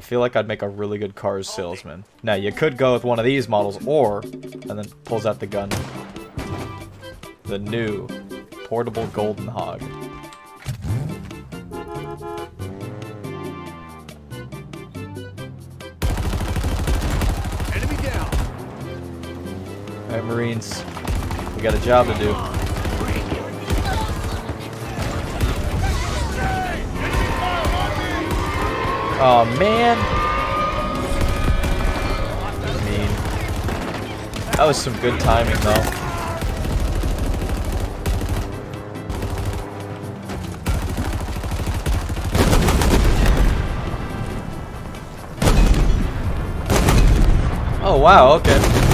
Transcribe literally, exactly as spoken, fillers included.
feel like I'd make a really good cars salesman. Now, you could go with one of these models, or... And then pulls out the gun. The new portable golden hog. Enemy down. Alright, Marines. We got a job to do. Oh man! I mean, that was some good timing though. Oh wow, okay.